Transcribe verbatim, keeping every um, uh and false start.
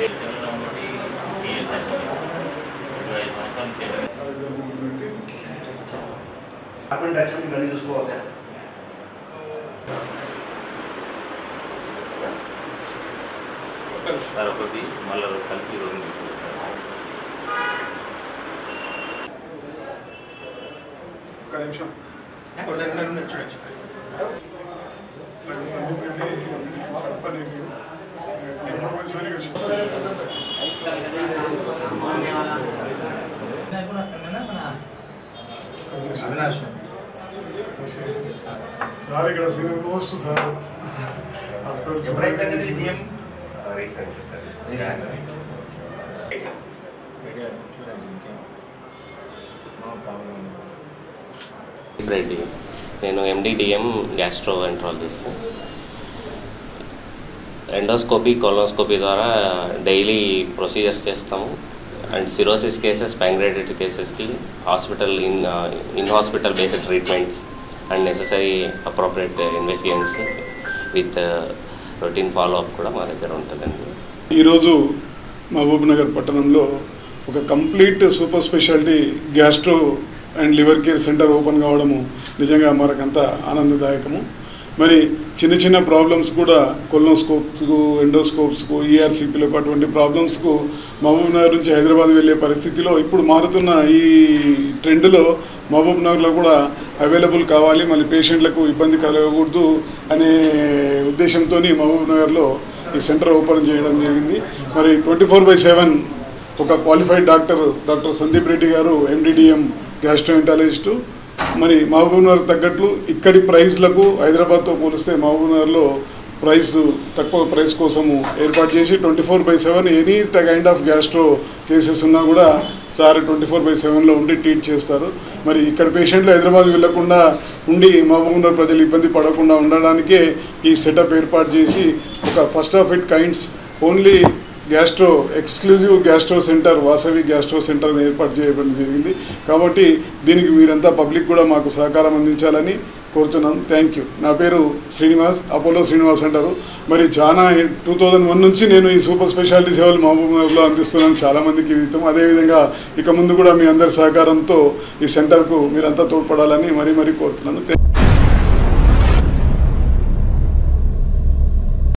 आपण रक्षण गली उसको होता है सर ఒకటి మళ్ళీ కలిపి రెండు నిమిషాలు సార్ ఒక నిమిషం ఒక రెండు నిమిషాలు చూడండి నాకు సందీప్ రెడ్డి పని ఇన్ఫర్మేషన్ వెరీ అవినాష్ సార్ ఇక్కడ senior most sir hospital DM recent sir recent Reddy నేను ఎండిడిఎం గ్యాస్ట్రోఎంట్రాలజిస్ట్ ఎండోస్కోపీ కొలోనోస్కోపీ ద్వారా డైలీ ప్రొసీజర్స్ చేస్తాము అండ్ సిరోసిస్ కేసెస్ ప్యాంక్రియాటిస్ కేసెస్కి hospital in in hospital based treatments and necessary appropriate investigations with routine follow up కూడా మా దగ్గర ఉంటుందండి. ఈరోజు Mahabubnagar పట్టణంలో ఒక complete super speciality gastro and liver care centre open కావడము నిజంగా మనకంతా ఆనందదాయకము. మరి చిన్న చిన్న ప్రాబ్లమ్స్ కూడా కొలోనోస్కోప్స్కు ఎండోస్కోప్స్కు ఈఆర్సీపీలకు అటువంటి ప్రాబ్లమ్స్కు మహబూబ్ నగర్ నుంచి హైదరాబాద్ వెళ్ళే పరిస్థితిలో ఇప్పుడు మారుతున్న ఈ ట్రెండ్లో మహబూబ్ నగర్లో కూడా అవైలబుల్ కావాలి, మళ్ళీ పేషెంట్లకు ఇబ్బంది కలగకూడదు అనే ఉద్దేశంతో మహబూబ్ నగర్లో ఈ సెంటర్ ఓపెన్ చేయడం జరిగింది. మరి ట్వంటీ ఫోర్ బై సెవెన్ ఒక qualified doctor doctor Sandeep Reddy గారు ఎండిడిఎం గ్యాస్ట్రోఎంటాలజిస్టు మరి మహబూబ్ నగర్ తగ్గట్లు ఇక్కడి ప్రైస్లకు హైదరాబాద్తో పోలిస్తే మహబూబ్ నగర్లో ప్రైస్ తక్కువ ప్రైస్ కోసము ఏర్పాటు చేసి twenty four by seven any kind of gastro cases ఉన్నా కూడా సార్ ట్వంటీ ఫోర్ బై సెవెన్లో ఉండి ట్రీట్ చేస్తారు. మరి ఇక్కడ పేషెంట్లు హైదరాబాద్ వెళ్లకుండా ఉండి మహబూబ్ నగర్ ప్రజలు ఇబ్బంది పడకుండా ఉండడానికే ఈ సెటప్ ఏర్పాటు చేసి ఒక first of it kinds only gastro exclusive gastro centre Vasavi gastro centre ఏర్పాటు చేయడం జరిగింది. కాబట్టి దీనికి మీరంతా పబ్లిక్ కూడా మాకు సహకారం అందించాలని కోరుతున్నాను. Thank you. నా పేరు శ్రీనివాస్, అపోలో శ్రీనివాస్ అంటారు. మరి చాలా టూ థౌజండ్ వన్ నుంచి నేను ఈ సూపర్ స్పెషాలిటీ సేవలు మహబూబ్ నగర్లో అందిస్తున్నాను చాలామందికి విదితం. అదేవిధంగా ఇక ముందు కూడా మీ అందరి సహకారంతో ఈ సెంటర్కు మీరంతా తోడ్పడాలని మరీ మరీ కోరుతున్నాను.